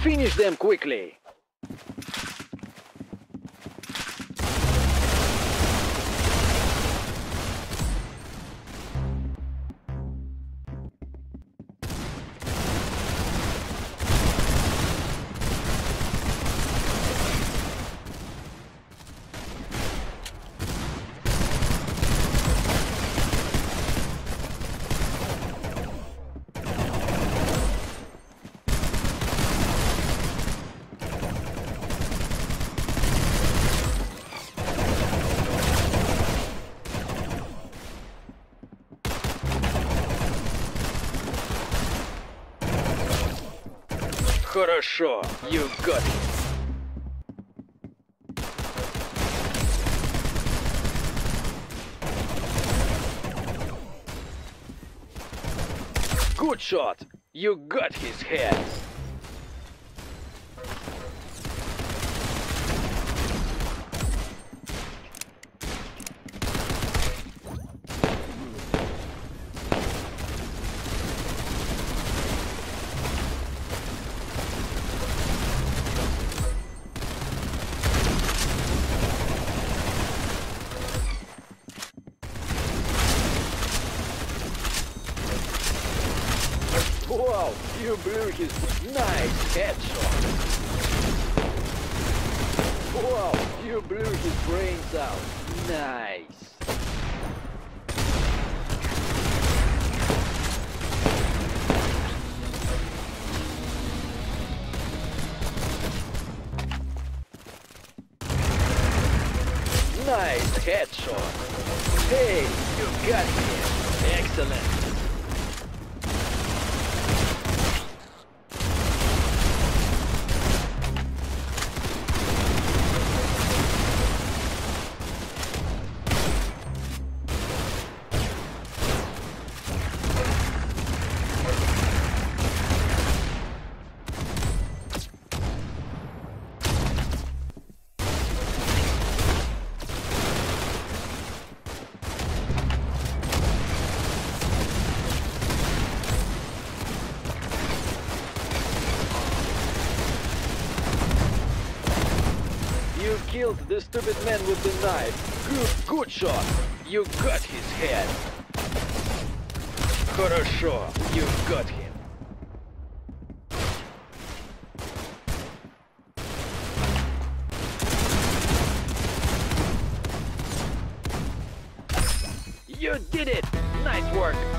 Finish them quickly. Хорошо, you got it. Good shot, you got his head. Wow, you blew his nice headshot. Wow, you blew his brains out. Nice. Nice headshot. Hey, you got him. Excellent. You killed the stupid man with the knife. Good shot. You got his head. Хорошо. You got him. You did it. Nice work.